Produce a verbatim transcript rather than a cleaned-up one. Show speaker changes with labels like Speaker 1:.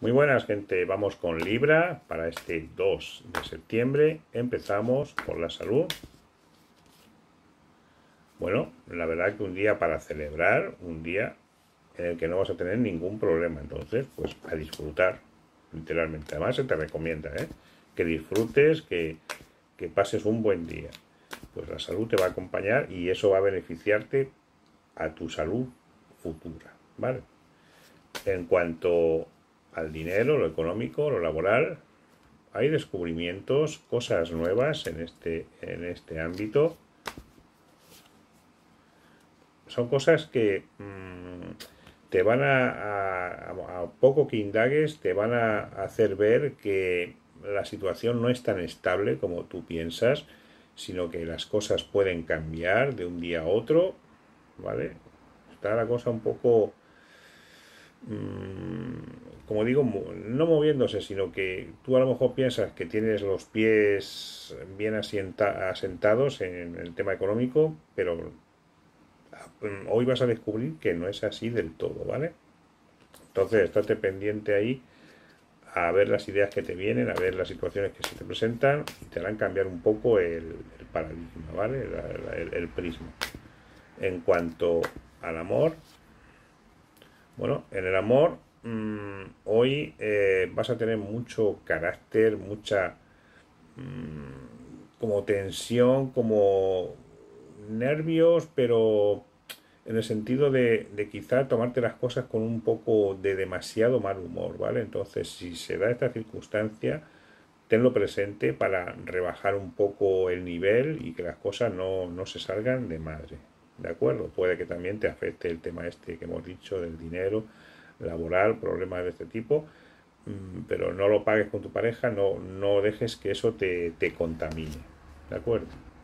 Speaker 1: Muy buenas, gente. Vamos con Libra para este dos de septiembre. Empezamos con la salud. Bueno, la verdad que un día para celebrar, un día en el que no vas a tener ningún problema. Entonces, pues a disfrutar, literalmente. Además, se te recomienda, ¿eh? que disfrutes, que, que pases un buen día. Pues la salud te va a acompañar y eso va a beneficiarte a tu salud futura, ¿vale? En cuanto al dinero, lo económico, lo laboral, hay descubrimientos, cosas nuevas en este, en este ámbito. Son cosas que mmm, te van a, a, a poco que indagues, te van a hacer ver que la situación no es tan estable como tú piensas, sino que las cosas pueden cambiar de un día a otro, ¿vale? Está la cosa un poco, mmm, como digo, no moviéndose, sino que tú a lo mejor piensas que tienes los pies bien asienta, asentados en el tema económico, pero hoy vas a descubrir que no es así del todo, ¿vale? Entonces, estate pendiente ahí a ver las ideas que te vienen, a ver las situaciones que se te presentan y te harán cambiar un poco el, el paradigma, ¿vale? La, la, el, el prisma. En cuanto al amor, bueno, en el amor mmm, hoy eh, vas a tener mucho carácter, mucha mmm, como tensión, como nervios, pero en el sentido de, de quizá tomarte las cosas con un poco de demasiado mal humor, ¿vale? Entonces, si se da esta circunstancia, tenlo presente para rebajar un poco el nivel y que las cosas no, no se salgan de madre, ¿de acuerdo? Puede que también te afecte el tema este que hemos dicho del dinero laboral, problemas de este tipo, pero no lo pagues con tu pareja, no, no dejes que eso te, te contamine, ¿de acuerdo?